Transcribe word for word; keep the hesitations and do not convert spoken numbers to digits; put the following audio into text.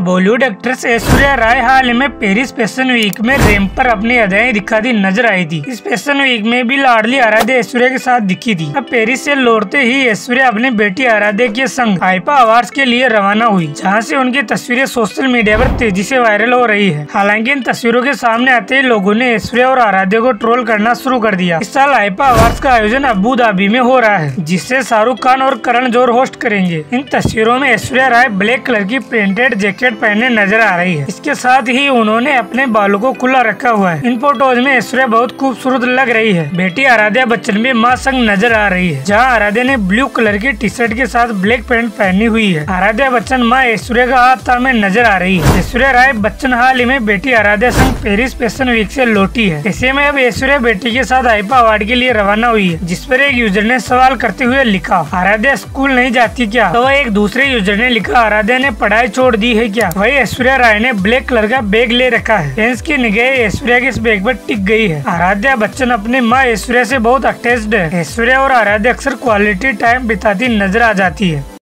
Bollywood actress Aishwarya Rai हाल ही में पेरिस फैशन वीक में रैंप पर अपनी अदाएं दिखाती नजर आई थी। इस फैशन वीक में भी लाडली आराध्या ऐश्वर्या के साथ दिखी थी। अब पेरिस से लौटते ही ऐश्वर्या अपनी बेटी आराध्या के संग आईफा अवार्ड्स के लिए रवाना हुई, जहां से उनकी तस्वीरें सोशल मीडिया पर तेजी से वायरल हो रही है। हालांकि इन तस्वीरों के सामने आते ही लोगों ने ऐश्वर्या और आराध्या को ट्रोल करना शुरू कर दिया। इस साल आईफा अवार्ड्स का आयोजन अबू धाबी में हो रहा है, जिससे शाहरुख खान और करण जौहर होस्ट करेंगे। इन तस्वीरों में ऐश्वर्या राय ब्लैक कलर की प्रिंटेड जैकेट पहने नजर आ रही है। इसके साथ ही उन्होंने अपने बालों को खुला रखा हुआ है। इन फोटोज में ऐश्वर्या बहुत खूबसूरत लग रही है। बेटी आराध्या बच्चन भी मां संग नजर आ रही है, जहां आराध्या ने ब्लू कलर की टी शर्ट के साथ ब्लैक पैंट पहनी हुई है। आराध्या बच्चन मां ऐश्वर्या का हाथ थामे नजर आ रही है। ऐश्वर्या राय बच्चन हाल ही में बेटी आराध्या संग पेरिस फैशन वीक से लौटी है। ऐसे में अब ऐश्वर्या बेटी के साथ आईफा अवार्ड के लिए रवाना हुई है, जिस पर एक यूजर ने सवाल करते हुए लिखा, आराध्या स्कूल नहीं जाती क्या? तो वह एक दूसरे यूजर ने लिखा, आराध्या ने पढ़ाई छोड़ दी है क्या? वही ऐश्वर्या राय ने ब्लैक कलर का बैग ले रखा है। फैंस की निगाह ऐश्वर्या के इस बैग पर टिक गई है। आराध्या बच्चन अपनी मां ऐश्वर्या से बहुत अटैच्ड है। ऐश्वर्या और आराध्या अक्सर क्वालिटी टाइम बिताती नजर आ जाती है।